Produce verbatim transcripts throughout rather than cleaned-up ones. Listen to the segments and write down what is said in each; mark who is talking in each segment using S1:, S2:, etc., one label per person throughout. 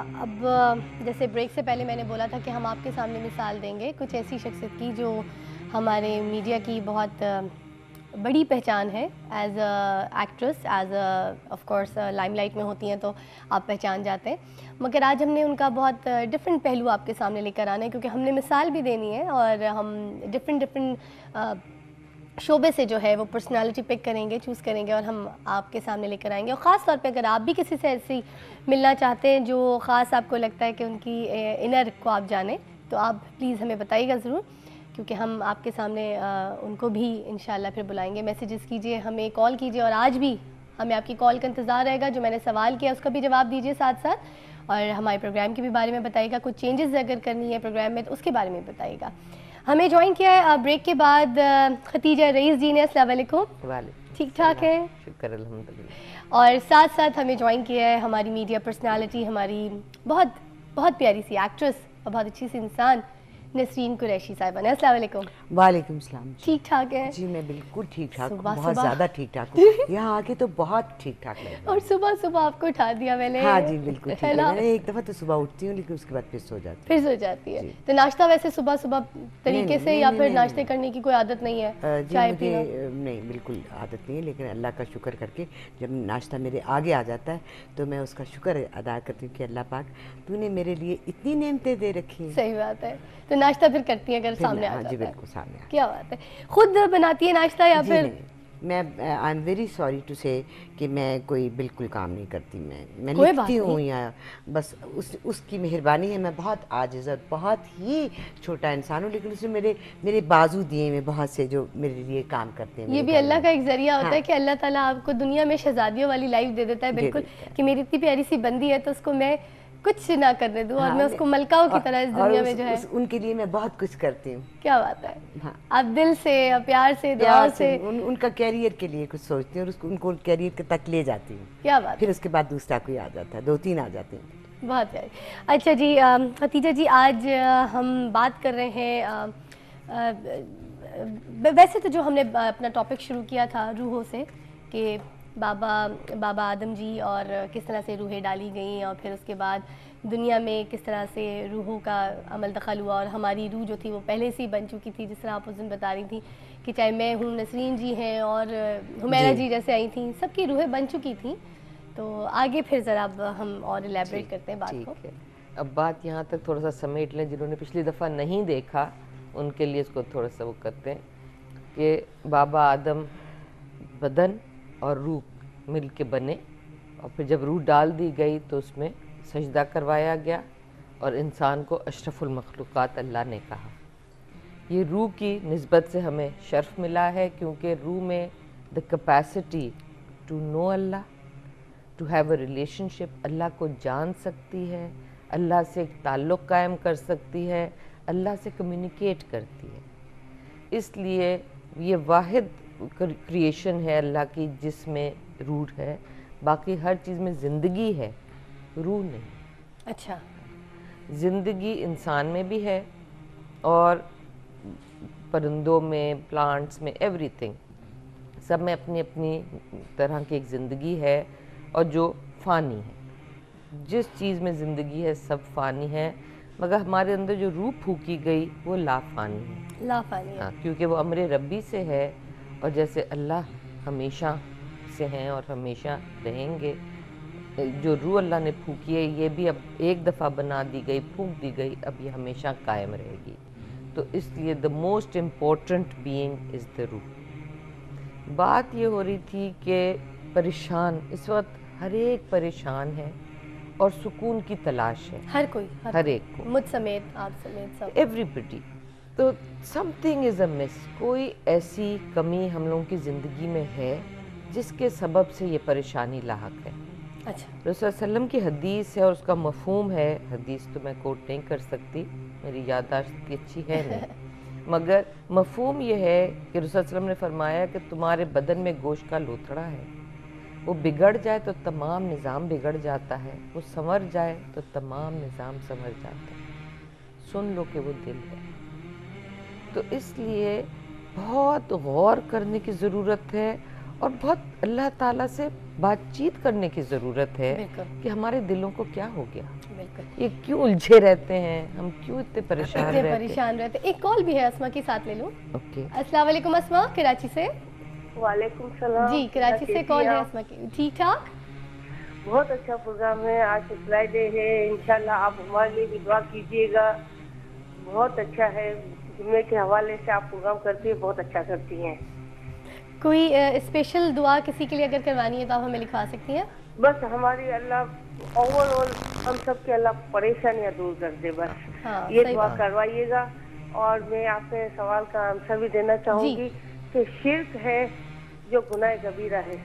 S1: اب جیسے بریک سے پہلے میں نے بولا تھا کہ ہم آپ کے سامنے مثال دیں گے کچھ ایسی شخصیت کی جو ہمارے میڈیا کی بہت بڑی پہچان ہے as a actress, as a of course limelight میں ہوتی ہیں تو آپ پہچان جاتے ہیں، مگر آج ہم نے ان کا بہت ڈفرینٹ پہلو آپ کے سامنے لے کر آنا ہے، کیونکہ ہم نے مثال بھی دینی ہے اور ہم ڈفرینٹ ڈفرینٹ شعبے سے جو ہے وہ پرسنالٹی پک کریں گے، چوز کریں گے اور ہم آپ کے سامنے لے کر آئیں گے. اور خاص طور پہ اگر آپ بھی کسی سے ایسی ملنا چاہتے ہیں جو خاص آپ کو لگتا ہے کہ ان کی انر کو آپ جانیں، تو آپ پلیز ہمیں بتائیے گا ضرور، کیونکہ ہم آپ کے سامنے ان کو بھی انشاءاللہ پھر بلائیں گے. میسیجز کیجئے، ہمیں کال کیجئے، اور آج بھی ہمیں آپ کی کال کا انتظار رہے گا. جو میں نے سوال کیا اس کا بھی جواب دیجئے ساتھ ساتھ، اور ہمارے پروگرام کے بھی بارے میں بتائیے گا. کچھ چینجز اگر کرنی ہے پروگرام میں تو اس کے بارے میں بتائیے گا. ہمیں جوائن کیا ہے بریک کے بعد ختیجہ رئیس جی نے. السلام علیکم. ٹھیک ٹھاک ہے؟
S2: شکر الحمدللہ.
S1: اور ساتھ ساتھ ہمیں جوائن کیا ہے ہماری میڈیا پرسنالٹی، ہماری بہت بہت پیاری سی ایکٹریس اور بہت اچھی سی انسان نسرین قریشی صاحبہ نے. السلام علیکم.
S3: وعلیکم السلام.
S1: ٹھیک ٹھاک ہے؟
S3: جی میں بالکل ٹھیک ٹھاک،
S1: صبح
S3: بہت
S1: صبح
S3: زیادہ ٹھیک ٹھاک ہوں. یہاں آ کے تو بہت ٹھیک ٹھاک لگ رہا ہے.
S1: اور صبح صبح آپ کو اٹھا دیا میں نے.
S3: ہاں جی بالکل ٹھیک ہے. میں نے ایک دفعہ تو صبح اٹھتی ہوں لیکن اس کے بعد پھر سو جاتی ہوں.
S1: پھر سو جاتی ہے. تو ناشتہ ویسے صبح صبح طریقے سے یا پھر ناشتے کرنے کی کوئی عادت نہیں ہے؟
S3: جی مجھے نہیں بالکل عادت نہیں ہے، لیکن اللہ کا شکر کر کے جب ناشتہ میرے آگے آ جاتا ہے تو میں اس کا شکر ادا کرتی ہوں کہ اللہ پاک تو نے میرے لیے اتنی نعمتیں دے رکھی ہیں.
S1: صحیح بات ہے. تو ناشتہ پھر کرتی ہیں اگر سامنے آ جاتا ہے؟
S3: جی بالکل سامنے آ.
S1: کیا بات ہے. خود بناتی ہے ناشتہ یا پھر؟
S3: میں I am very sorry to say کہ میں کوئی بالکل کام نہیں کرتی. میں میں لکھتی ہوں یا بس اس اس کی مہربانی ہے. میں بہت عاجز اور بہت ہی چھوٹا انسان ہوں، لیکن اس نے میرے میرے بازو دیے میں بہت سے جو میرے لیے کام کرتے ہیں.
S1: یہ بھی اللہ کا ایک ذریعہ ہوتا ہے کہ اللہ تعالیٰ آپ کو دنیا میں شہزادیوں والی لائف دے دیتا ہے. بالکل کہ میری اتنی پیاری سی بندی ہے تو اس کو میں کچھ نہ کرنے دوں اور میں اس کو ملکاؤں کی طرح اس دنیا میں جو ہے
S3: ان کے لیے میں بہت کچھ کرتی ہوں.
S1: کیا بات ہے. آپ دل سے پیار سے دعا سے
S3: ان کا کیریئر کے لیے کچھ سوچتی ہوں اور ان کو کیریئر تک لے جاتی ہوں.
S1: کیا بات.
S3: پھر اس کے بعد دوسرا کوئی آ جاتا ہے، دو تین آ جاتے ہیں.
S1: بہت پیاری. اچھا جی ختیجہ جی، آج ہم بات کر رہے ہیں، ویسے تو جو ہم نے اپنا ٹاپک شروع کیا تھا روحوں سے کہ بابا بابا آدم جی اور کس طرح سے روحیں ڈالی گئیں اور پھر اس کے بعد دنیا میں کس طرح سے روحوں کا عمل دخل ہوا، اور ہماری روح جو تھی وہ پہلے سے ہی بن چکی تھی. جس طرح آپ اس دن بتا رہی تھیں کہ چاہے میں ہوں، نسرین جی ہیں اور حمیرہ جی جیسے آئی تھیں، سب کی روحیں بن چکی تھیں. تو آگے پھر ذرا اب ہم اور الیبریٹ کرتے ہیں بات کو.
S2: اب بات یہاں تک تھوڑا سا سمیٹ لیں. جنہوں نے پچھلی دفعہ نہیں دیکھا ان کے لیے اس کو تھوڑا سا وہ کرتے ہیں کہ بابا آدم بدن اور روح مل کے بنے، اور پھر جب روح ڈال دی گئی تو اس میں سجدہ کروایا گیا اور انسان کو اشرف المخلوقات اللہ نے کہا. یہ روح کی نسبت سے ہمیں شرف ملا ہے کیونکہ روح میں the capacity to know Allah, to have a relationship, Allah کو جان سکتی ہے، اللہ سے ایک تعلق قائم کر سکتی ہے، اللہ سے کمیونیکیٹ کرتی ہے. اس لیے یہ واحد کریشن ہے اللہ کی جس میں روح ہے. باقی ہر چیز میں زندگی ہے، روح نہیں.
S1: اچھا.
S2: زندگی انسان میں بھی ہے اور پرندوں میں، پلانٹس میں، ایوری تھنگ، سب میں اپنی اپنی طرح کی ایک زندگی ہے اور جو فانی ہے. جس چیز میں زندگی ہے سب فانی ہے، مگر ہمارے اندر جو روح پھونکی گئی وہ لا فانی ہے.
S1: لا فانی ہے
S2: کیونکہ وہ امر ربی سے ہے، اور جیسے اللہ ہمیشہ سے ہیں اور ہمیشہ رہیں گے. جو روح اللہ نے پھونکی ہے یہ بھی اب ایک دفعہ بنا دی گئی، پھونک دی گئی، اب یہ ہمیشہ قائم رہے گی. تو اس لیے the most important being is the روح. بات یہ ہو رہی تھی کہ پریشان اس وقت ہر ایک پریشان ہے اور سکون کی تلاش ہے.
S1: ہر کوئی،
S2: ہر ایک کو،
S1: مجھ سمیت، آپ سمیت، سب،
S2: ایوری بڈی. تو سم تھنگ از اے مس، کوئی ایسی کمی ہم لوگوں کی زندگی میں ہے جس کے سبب سے یہ پریشانی لاحق ہے.
S1: اچھا.
S2: رسول صلی اللہ علیہ وسلم کی حدیث ہے اور اس کا مفہوم ہے. حدیث تو میں کوٹ نہیں کر سکتی، میری یادداشت اتنی اچھی ہے نہیں، مگر مفہوم یہ ہے کہ رسول صلی اللہ علیہ وسلم نے فرمایا کہ تمہارے بدن میں گوشت کا لوتھڑا ہے، وہ بگڑ جائے تو تمام نظام بگڑ جاتا ہے، وہ سنور جائے تو تمام نظام سنور جاتا ہے. سن لو کہ وہ دل ہے. تو اس لیے بہت غور کرنے کی ضرورت ہے اور بہت اللہ تعالیٰ سے بات چیت کرنے کی ضرورت ہے کہ ہمارے دلوں کو کیا ہو گیا.
S1: بالکل.
S2: یہ کیوں الجھے رہتے ہیں, ہم کیوں اتنے پریشان رہتے ہیں,
S1: پریشان رہتے ہیں. ایک کال بھی ہے اسما کے ساتھ لے لوں.
S2: اوکے.
S1: السلام علیکم اسما, کراچی سے.
S4: وعلیکم السلام.
S1: جی کراچی سے کال ہے اسما کی. ٹھیک ٹھاک.
S4: بہت اچھا پروگرام ہے, آج فرائیڈے ہے, انشاءاللہ آپ ہمارے لیے بھی دعا کیجیے گا. بہت اچھا ہے, جمعے کے حوالے سے آپ پروگرام کرتی ہیں, بہت اچھا کرتی ہیں.
S1: کوئی اسپیشل دعا کسی کے لیے اگر کروانی ہے تو آپ ہمیں لکھوا سکتی ہیں.
S4: بس ہماری اللہ اوور آل ہم سب کے اللہ پریشانیاں دور کر دے, بس یہ دعا کروائیے گا. اور میں آپ سے سوال کا آنسر بھی دینا چاہوں گی کہ شرک ہے جو گناہ کبیرہ ہے,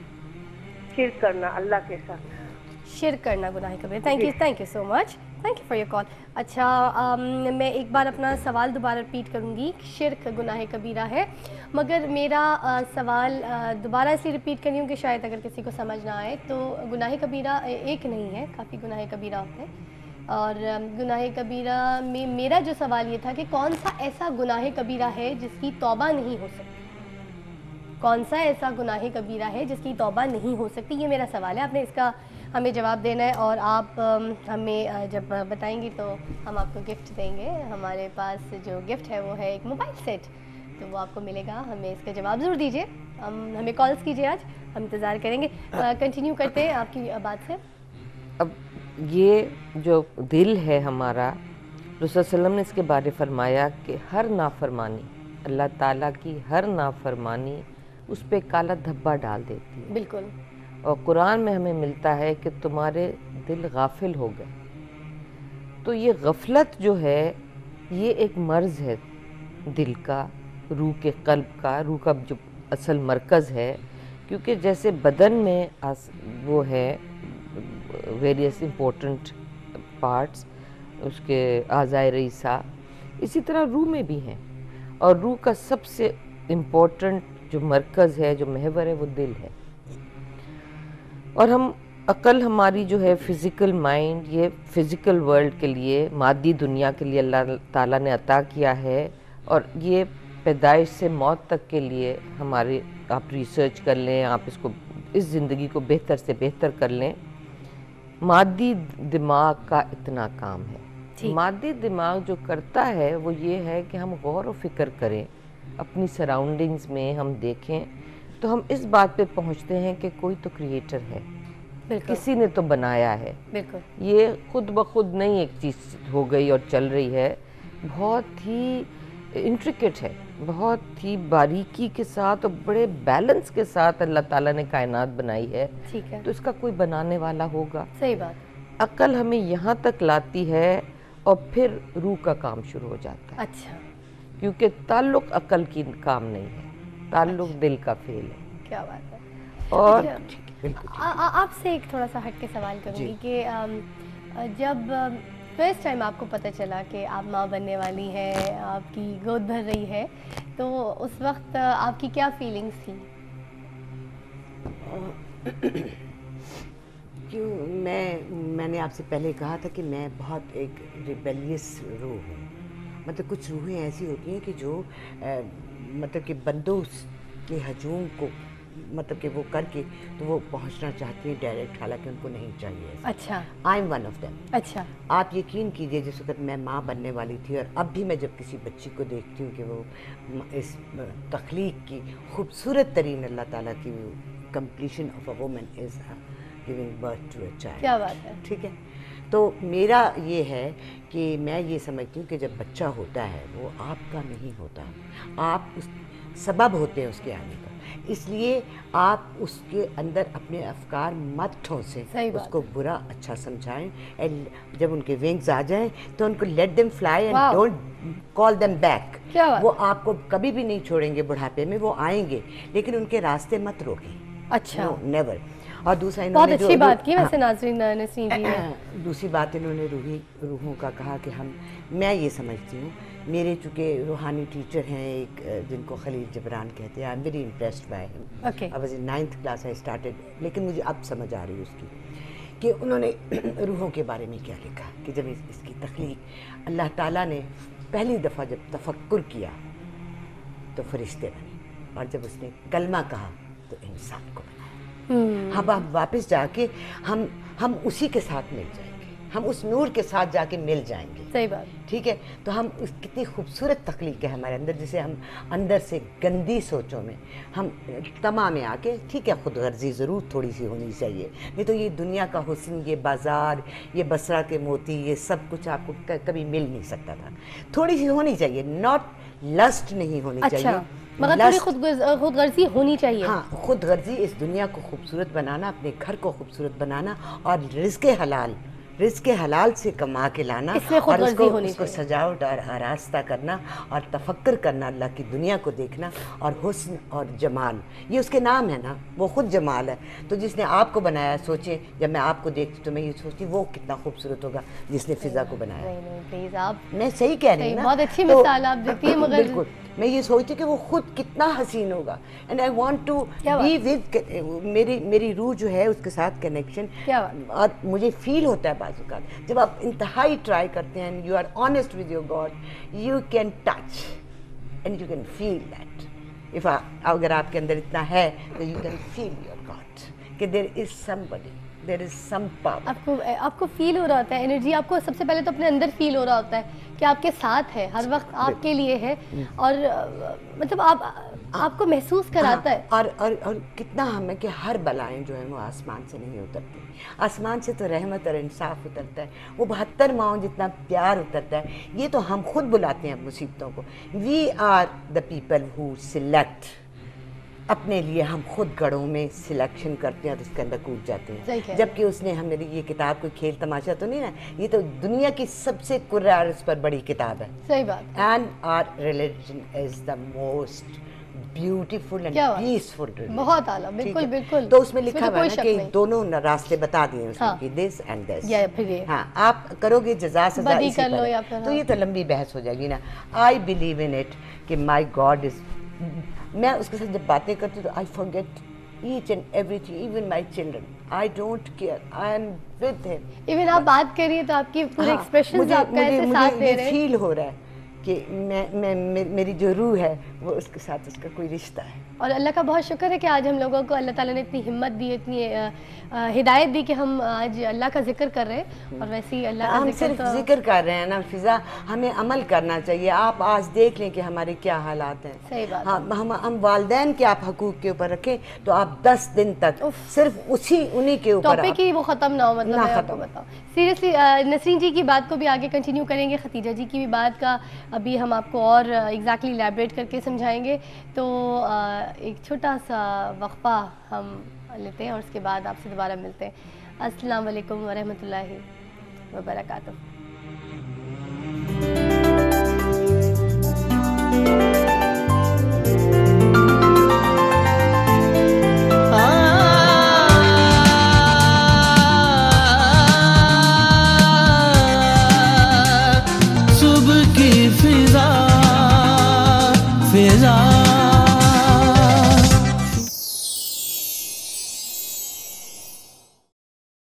S4: شرک کرنا اللہ کے ساتھ,
S1: شرک کرنا گناہ کبیرہ. Thank you thank you so much, thank you for your call. اچھا میں ایک بار اپنا سوال دوبارہ ریپیٹ کروں گی. شرک گناہ کبیرہ ہے, مگر میرا سوال دوبارہ اس لیے ریپیٹ کر رہی ہوں کہ شاید اگر کسی کو سمجھ نہ آئے تو گناہ کبیرہ ایک نہیں ہے, کافی گناہ کبیرہ ہوتے ہیں. اور گناہ کبیرہ میں میرا جو سوال یہ تھا کہ کون سا ایسا گناہ کبیرہ ہے جس کی توبہ نہیں ہو سکتی, کون سا ایسا گناہ کبیرہ ہے جس کی توبہ نہیں ہو سکتی, یہ میرا سوال ہے. آپ نے اس کا ہمیں جواب دینا ہے اور آپ ہمیں جب بتائیں گی تو ہم آپ کو گفٹ دیں گے. ہمارے پاس جو گفٹ ہے وہ ہے ایک موبائل سیٹ, تو وہ آپ کو ملے گا. ہمیں اس کا جواب ضرور دیجیے, ہم ہمیں کالز کیجیے, آج ہم انتظار کریں گے. کنٹینیو کرتے ہیں آپ کی بات سے.
S2: اب یہ جو دل ہے ہمارا, رسول صلی اللہ علیہ وسلم نے اس کے بارے فرمایا کہ ہر نافرمانی, اللہ تعالیٰ کی ہر نافرمانی اس پہ کالا دھبا ڈال دیتی ہے.
S1: بالکل.
S2: اور قرآن میں ہمیں ملتا ہے کہ تمہارے دل غافل ہو گئے. تو یہ غفلت جو ہے یہ ایک مرض ہے دل کا, روح کے قلب کا, روح کا جو اصل مرکز ہے. کیونکہ جیسے بدن میں وہ ہے ویریس امپورٹنٹ پارٹس, اس کے اعضائے رئیسہ, اسی طرح روح میں بھی ہیں. اور روح کا سب سے امپورٹنٹ جو مرکز ہے, جو محور ہے, وہ دل ہے. اور ہم عقل ہماری جو ہے فزیکل مائنڈ, یہ فزیکل ورلڈ کے لیے, مادی دنیا کے لیے اللہ تعالیٰ نے عطا کیا ہے. اور یہ پیدائش سے موت تک کے لیے ہمارے, آپ ریسرچ کر لیں, آپ اس کو اس زندگی کو بہتر سے بہتر کر لیں. مادی دماغ کا اتنا کام ہے. مادی دماغ جو کرتا ہے وہ یہ ہے کہ ہم غور و فکر کریں, اپنی سراؤنڈنگز میں ہم دیکھیں تو ہم اس بات پہ پہنچتے ہیں کہ کوئی تو کریٹر ہے, کسی نے تو بنایا ہے. یہ خود بخود نہیں ایک چیز ہو گئی اور چل رہی ہے, بہت ہی انٹریکٹ ہے, بہت ہی باریکی کے ساتھ اور بڑے بیلنس کے ساتھ اللہ تعالیٰ نے کائنات بنائی ہے. تو اس کا کوئی بنانے والا ہوگا.
S1: صحیح بات.
S2: عقل ہمیں یہاں تک لاتی ہے اور پھر روح کا کام شروع ہو جاتا ہے.
S1: اچھا. کیونکہ
S2: تعلق عقل کی کام نہیں ہے, تعلق دل کا فعل ہے.
S1: کیا بات ہے.
S2: اور
S1: آپ سے ایک تھوڑا سا ہٹ کے سوال کروں گی کہ جب فرسٹ ٹائم آپ کو پتہ چلا کہ آپ ماں بننے والی ہیں, آپ کی گود بھر رہی ہے, تو اس وقت آپ کی کیا فیلنگز تھی؟
S3: کیوں میں میں نے آپ سے پہلے کہا تھا کہ میں بہت ایک ریبیلیس روح ہوں. مطلب کچھ روحیں ایسی ہوتی ہیں کہ جو مطلب کہ بندوں کے ہجوم کو مطلب کہ وہ کر کے تو وہ پہنچنا چاہتی ہیں ڈائریکٹ, حالانکہ ان کو نہیں چاہیے.
S1: اچھا.
S3: I am one of them.
S1: اچھا.
S3: آپ یقین کیجئے جس وقت میں ماں بننے والی تھی, اور اب بھی میں جب کسی بچی کو دیکھتی ہوں کہ وہ اس تخلیق کی خوبصورت ترین اللہ تعالیٰ کی completion of a woman is giving birth to a child.
S1: کیا بات ہے.
S3: ٹھیک ہے. تو میرا یہ ہے کہ میں یہ سمجھتی ہوں کہ جب بچہ ہوتا ہے وہ آپ کا نہیں ہوتا, آپ اس سبب ہوتے ہیں اس کے آنے کا. اس لیے آپ اس کے اندر اپنے افکار مت ٹھونسیں, اس کو برا اچھا سمجھائیں. جب ان کے ونگز آ جائیں تو ان کو let them fly and don't call them back. وہ آپ کو کبھی بھی نہیں چھوڑیں گے بڑھاپے میں, وہ آئیں گے, لیکن ان کے راستے مت روکیں.
S1: اچھا.
S3: نیور. اور دوسرا
S1: بہت اچھی بات کی ویسے ناظرین نسرین جی نے.
S3: دوسری بات انہوں نے روحی روحوں کا کہا کہ ہم, میں یہ سمجھتی ہوں, میرے چونکہ روحانی ٹیچر ہیں ایک جن کو خلیل جبران کہتے ہیں, I am very impressed by him. I was in ninth class I started, لیکن مجھے اب سمجھ آ رہی ہے اس کی کہ انہوں نے روحوں کے بارے میں کیا لکھا کہ جب اس کی تخلیق اللہ تعالیٰ نے پہلی دفعہ جب تفکر کیا تو فرشتے بنے, اور جب اس نے کلمہ کہا تو انسان کو بنایا. ہم اب واپس جا کے ہم ہم اسی کے ساتھ مل جائیں گے, ہم اس نور کے ساتھ جا کے مل جائیں گے.
S1: صحیح بات.
S3: ٹھیک ہے, تو ہم اس کتنی خوبصورت تخلیق ہے ہمارے اندر, جسے ہم اندر سے گندی سوچوں میں ہم تمام میں آ کے, ٹھیک ہے خود غرضی ضرور تھوڑی سی ہونی چاہیے, نہیں تو یہ دنیا کا حسن, یہ بازار, یہ بصرہ کے موتی, یہ سب کچھ آپ کو کبھی مل نہیں سکتا تھا. تھوڑی سی ہونی چاہیے, ناٹ لسٹ نہیں ہونی چاہیے,
S1: مگر تھوڑی خود خود غرضی ہونی چاہیے.
S3: ہاں, خود غرضی, اس دنیا کو خوبصورت بنانا, اپنے گھر کو خوبصورت بنانا, اور رزق حلال رزق حلال سے کما کے لانا, اور اس کو اس کو سجاوٹ اور آراستہ کرنا, اور تفکر کرنا, اللہ کی دنیا کو دیکھنا, اور حسن اور جمال, یہ اس کے نام ہے نا, وہ خود جمال ہے. تو جس نے آپ کو بنایا, سوچیں جب میں آپ کو دیکھتی تو میں یہ سوچتی وہ کتنا خوبصورت ہوگا جس نے فضا کو بنایا.
S1: نہیں نہیں پلیز, آپ
S3: میں صحیح کہہ رہی ہوں نا,
S1: بہت اچھی مثال آپ دیتی ہیں, مگر
S3: بالکل میں یہ سوچتی کہ وہ خود کتنا حسین ہوگا. And I want to be with, میری میری روح جو ہے اس کے ساتھ کنیکشن, اور مجھے فیل ہوتا ہے بعض اوقات جب آپ انتہائی ٹرائی کرتے ہیں, you are honest with your God, you can touch and you can feel that. If اگر آپ کے اندر اتنا ہے تو you can feel your God کہ there is some body, there is some power.
S1: آپ کو آپ کو فیل ہو رہا ہوتا ہے انرجی, آپ کو سب سے پہلے تو اپنے اندر فیل ہو رہا ہوتا ہے کہ آپ کے ساتھ ہے, ہر وقت آپ کے لیے ہے, اور مطلب آپ آپ کو محسوس کراتا ہے.
S3: اور اور اور کتنا ہمیں کہ ہر بلائیں جو ہیں وہ آسمان سے نہیں اترتی, آسمان سے تو رحمت اور انصاف اترتا ہے, وہ بہتر ماؤں جتنا پیار اترتا ہے. یہ تو ہم خود بلاتے ہیں مصیبتوں کو. We are the people who select, اپنے لیے ہم خود گڑھوں میں سلیکشن کرتے ہیں اور اس کے اندر کود جاتے ہیں, جبکہ اس نے ہم میری یہ کتاب کوئی کھیل تماشا تو نہیں نا, یہ تو دنیا کی سب سے قرآن پر بڑی کتاب ہے.
S1: صحیح بات.
S3: And our religion is the most beautiful and peaceful religion.
S1: بہت اعلیٰ, بالکل بالکل.
S3: تو اس میں لکھا ہوا ہے کہ دونوں راستے بتا دیے اس کی, دس اینڈ دس. ہاں, آپ کرو گے جزا سزا اسی پر, تو یہ تو لمبی بحث ہو جائے گی نا. آئی بلیو ان اٹ کہ مائی گاڈ از, میں اس کے ساتھ جب باتیں کرتی ہوں تو I forget each and everything, even my children, I don't care, I am with him.
S1: Even آپ بات کریے تو آپ کی پورے ایکسپریشنز آپ کا ایسے ساتھ دے رہے ہیں,
S3: فیل ہو رہا ہے کہ میں میں میری جو روح ہے وہ اس کے ساتھ اس کا کوئی رشتہ ہے.
S1: اور اللہ کا بہت شکر ہے کہ آج ہم لوگوں کو اللہ تعالیٰ نے اتنی ہمت دی, اتنی ہدایت دی کہ ہم آج اللہ کا ذکر کر رہے ہیں. اور ویسے ہی اللہ کا
S3: ہم صرف ذکر کر رہے ہیں نا فضا, ہمیں عمل کرنا چاہیے. آپ آج دیکھ لیں کہ ہمارے کیا حالات ہیں.
S1: صحیح بات.
S3: ہم ہم والدین کے آپ حقوق کے اوپر رکھیں تو آپ دس دن تک صرف اسی انہی کے اوپر
S1: ٹاپک ہی وہ ختم نہ ہو. مطلب میں آپ کو بتاؤں سیریسلی, نسرین جی کی بات کو بھی آگے کنٹینیو کریں گے, خدیجہ جی کی بھی بات کا ابھی ہم آپ کو اور ایگزیکٹلی ایلیبریٹ کر کے سمجھائیں گے. تو ایک چھوٹا سا وقفہ ہم لیتے ہیں اور اس کے بعد آپ سے دوبارہ ملتے ہیں. السلام علیکم ورحمۃ اللہ وبرکاتہ.